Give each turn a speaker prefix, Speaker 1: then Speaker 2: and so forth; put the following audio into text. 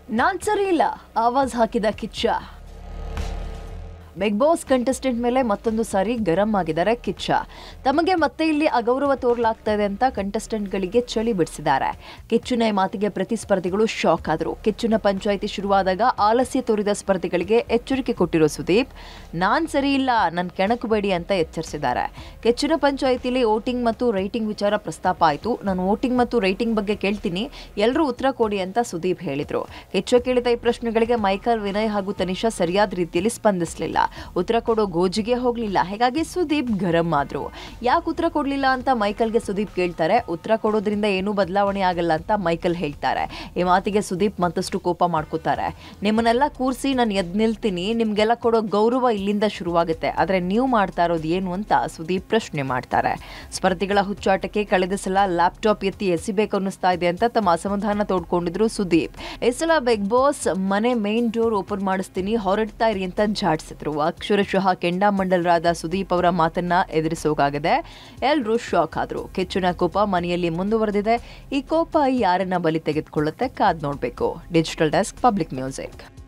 Speaker 1: ನಾನ್ ಸರಿ ಇಲ್ಲ ಆವಾಜ್ ಹಾಕಿದ ಕಿಚ್ಚ. ಬಿಗ್ ಬಾಸ್ ಕಂಟೆಸ್ಟೆಂಟ್ ಮೇಲೆ ಮತ್ತೊಂದು ಸಾರಿ ಗರಂ ಆಗಿದ್ದಾರೆ ಕಿಚ್ಚ. ತಮಗೆ ಮತ್ತೆ ಇಲ್ಲಿ ಅಗೌರವ ತೋರಲಾಗ್ತಾ ಇದೆ ಅಂತ ಕಂಟೆಸ್ಟೆಂಟ್ಗಳಿಗೆ ಚಳಿ ಬಿಡಿಸಿದ್ದಾರೆ. ಕಿಚ್ಚುನ ಮಾತಿಗೆ ಪ್ರತಿಸ್ಪರ್ಧಿಗಳು ಶಾಕ್ ಆದರು. ಕಿಚ್ಚುನ ಪಂಚಾಯಿತಿ ಶುರುವಾದಾಗ ಆಲಸ್ಯ ತೋರಿದ ಸ್ಪರ್ಧಿಗಳಿಗೆ ಎಚ್ಚರಿಕೆ ಕೊಟ್ಟಿರೋ ಸುದೀಪ್, ನಾನ್ ಸರಿ ಇಲ್ಲ, ನನ್ ಕೆಣಕಬೇಡಿ ಅಂತ ಎಚ್ಚರಿಸಿದ್ದಾರೆ. ಕಿಚ್ಚುನ ಪಂಚಾಯಿತಿಲಿ ವೋಟಿಂಗ್ ಮತ್ತು ರೈಟಿಂಗ್ ವಿಚಾರ ಪ್ರಸ್ತಾಪ ಆಯಿತು. ನಾನು ವೋಟಿಂಗ್ ಮತ್ತು ರೈಟಿಂಗ್ ಬಗ್ಗೆ ಕೇಳ್ತೀನಿ, ಎಲ್ಲರೂ ಉತ್ತರ ಕೊಡಿ ಅಂತ ಸುದೀಪ್ ಹೇಳಿದ್ರು. ಕಿಚ್ಚ ಕೇಳಿದ ಈ ಪ್ರಶ್ನೆಗಳಿಗೆ ಮೈಕಲ್, ವಿನಯ್ ಹಾಗೂ ತನಿಷಾ ಸರಿಯಾದ ರೀತಿಯಲ್ಲಿ ಸ್ಪಂದಿಸಲಿಲ್ಲ. ಉತ್ತರ ಕೊಡೋ ಗೋಜಿಗೆ ಹೋಗ್ಲಿಲ್ಲ. ಹೀಗಾಗಿ ಸುದೀಪ್ ಗರಂ ಆದ್ರು. ಯಾಕೆ ಉತ್ತರ ಕೊಡ್ಲಿಲ್ಲ ಅಂತ ಮೈಕಲ್ಗೆ ಸುದೀಪ್ ಕೇಳ್ತಾರೆ. ಉತ್ತರ ಕೊಡೋದ್ರಿಂದ ಏನೂ ಬದಲಾವಣೆ ಆಗಲ್ಲ ಅಂತ ಮೈಕಲ್ ಹೇಳ್ತಾರೆ. ಈ ಮಾತಿಗೆ ಸುದೀಪ್ ಮತ್ತಷ್ಟು ಕೋಪ ಮಾಡ್ಕೋತಾರೆ. ನಿಮ್ಮನ್ನೆಲ್ಲ ಕೂರಿಸಿ ನಾನು ಎದ್ದು ನಿಲ್ತೀನಿ, ನಿಮ್ಗೆಲ್ಲ ಕೊಡೋ ಗೌರವ ಇಲ್ಲಿಂದ ಶುರುವಾಗುತ್ತೆ, ಆದ್ರೆ ನೀವು ಮಾಡ್ತಾ ಇರೋದು ಏನು ಅಂತ ಸುದೀಪ್ ಪ್ರಶ್ನೆ ಮಾಡ್ತಾರೆ. ಸ್ಪರ್ಧಿಗಳ ಹುಚ್ಚಾಟಕ್ಕೆ ಕಳೆದ ಸಲ ಲ್ಯಾಪ್ಟಾಪ್ ಎತ್ತಿ ಎಸಿಬೇಕು ಅನ್ನಿಸ್ತಾ ಇದೆ ಅಂತ ತಮ್ಮ ಅಸಮಾಧಾನ ತೋಡ್ಕೊಂಡಿದ್ರು ಸುದೀಪ್. ಈ ಸಲ ಬಿಗ್ ಬಾಸ್ ಮನೆ ಮೇನ್ ಡೋರ್ ಓಪನ್ ಮಾಡಿಸ್ತೀನಿ, ಹೊರಡ್ತಾ ಇರಿ ಅಂತ ಜಾಡ್ಸಿದ್ರು. ಅಕ್ಷರಶಃ ಕೆಂಡಾಮಂಡಲರಾದ ಸುದೀಪ್ ಅವರ ಮಾತನ್ನ ಎದುರಿಸೋಕಾಗದೆ ಎಲ್ಲರೂ ಶಾಕ್ ಆದ್ರು. ಕಿಚ್ಚುನ ಕೋಪ ಮನೆಯಲ್ಲಿ ಮುಂದುವರೆದಿದೆ. ಈ ಕೋಪ ಯಾರನ್ನ ಬಲಿ ತೆಗೆದುಕೊಳ್ಳುತ್ತೆ ಕಾದ್ ನೋಡ್ಬೇಕು. Digital desk, public music.